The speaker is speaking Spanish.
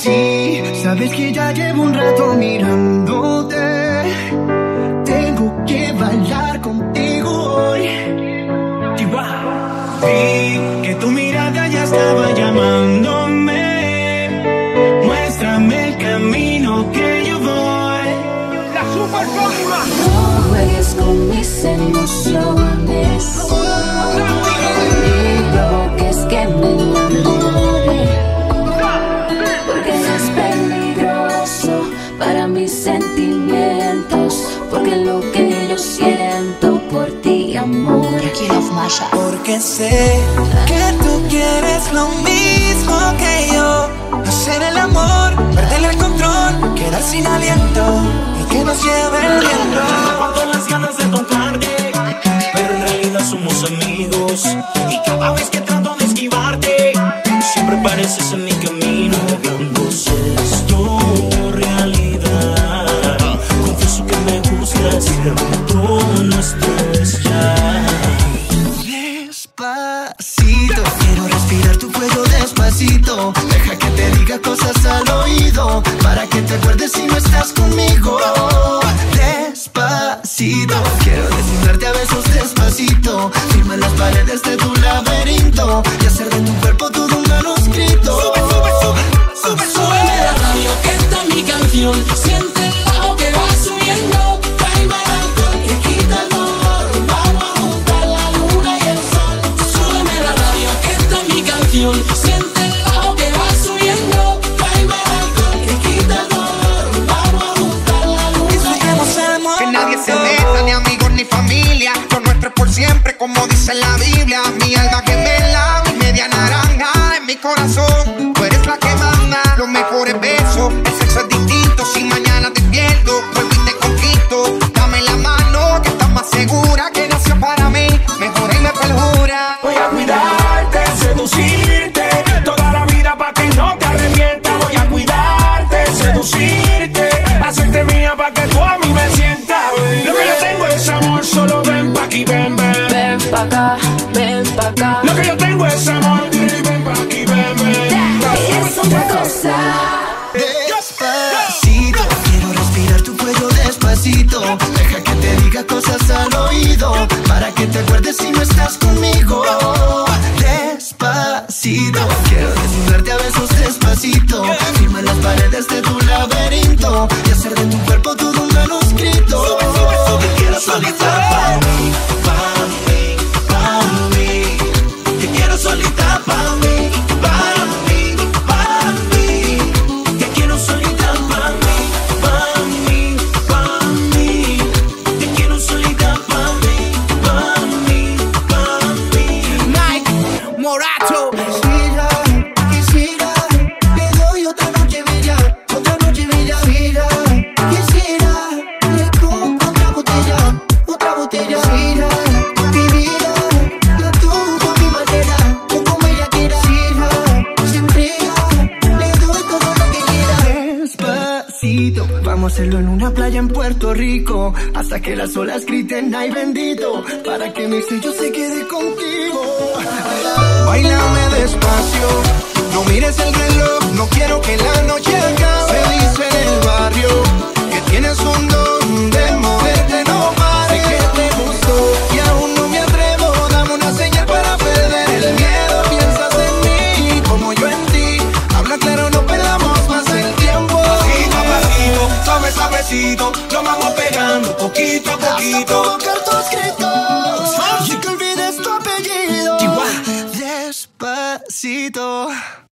Sí, sabes que ya llevo un rato mirándote. Tengo que bailar contigo hoy. Vi que tu mirada ya estaba llamándome. Muéstrame el camino que yo voy. La super próxima. No juegues con mis emociones, ni provoques que me enamore, porque es peligroso para mis sentimientos, porque lo que yo siento por ti, amor. Porque sé que tú quieres lo mismo que yo. Hacer el amor, perder el control, quedar sin aliento y que nos lleve el viento. Cuando las ganas de tocarte, pero en realidad somos amigos. Y cada vez que trato de esquivarte, siempre pareces en mi camino. Entonces tu realidad, confieso que me gustas, pero no estés ya. Despacito, quiero respirar tu cuello despacito. Deja que te diga cosas al oído, para que te acuerdes si no estás conmigo. Despacito, quiero desnudarte a besos despacito. Firma las paredes de tu laberinto y hacer de tu cuerpo todo un manuscrito. Sube, sube, sube, sube, sube la radio, que esta es mi canción. Siente el bajo que va subiendo. Trae alcohol que quita el dolor. Vamos a juntar la luna y el sol. Súbeme la radio, que esta es mi canción. Siente el bajo que va subiendo. Trae alcohol que quita el dolor. Vamos a juntar la luna y el sol. Que nadie se meta, ni amigos ni familia. Lo nuestro es por siempre, como dice la Biblia. Mi alma gemela, mi media naranja. En mi corazón, tú eres la que manda. Los mejores besos, el sexo es distinto. Si mañana te pierdo, vuelvo y te conquisto. Dame la mano, que estás más segura. Que nació para mí, mejor y me perjura. Voy a cuidarte, seducirte toda la vida pa' que no te arrepientas. Voy a cuidarte, seducirte, hacerte mía pa' que tú a mí me sientas. Lo que yo tengo es amor, solo ven pa' aquí, ven, ven. Ven pa' acá, ven pa' acá. Lo que yo tengo es amor, ven pa' aquí, ven, ven. Es otra cosa. Despacito, quiero respirar tu cuello despacito. Deja que te diga cosas al oído, para que te acuerdes si no estás conmigo. Despacito, quiero desnudarte a besos despacito. Firma las paredes de tu laberinto y hacer de tu cuerpo todo un manuscrito. Sube, sube, sube, quiero solita pa' mí, pa' mí, pa' mí. Te quiero solita pa' mí, pa' mí, pa' mí. Te quiero solita pa' mí, pa' mí, pa' mí. Te quiero solita pa' mí, pa' mí, pa' mí. Nike, Morato. Quisiera, quisiera, le doy otra noche bella, otra noche bella. Quisiera, le compro otra botella, otra botella. Quisiera, mi vida, la toco a mi manera, o como ella quiera. Quisiera, se entrega, le doy todo lo que quiera. Despacito, vamos a hacerlo en una playa en Puerto Rico, hasta que las olas griten ay bendito, para que mi sello se quede contigo. Báilame despacio, no mires el reloj, no quiero que la noche acabe. Se dice en el barrio que tienes un don de moverte no pares. Sé que te gustó y aún no me atrevo, dame una señal para perder el miedo. Piensas en mí como yo en ti, habla claro, no perdamos más el tiempo. Pasito a pasito, suave, suavecito, lo vamos pegando poquito a poquito. Hasta provocar tus gritos, así que olvides tu apellido. Despacito.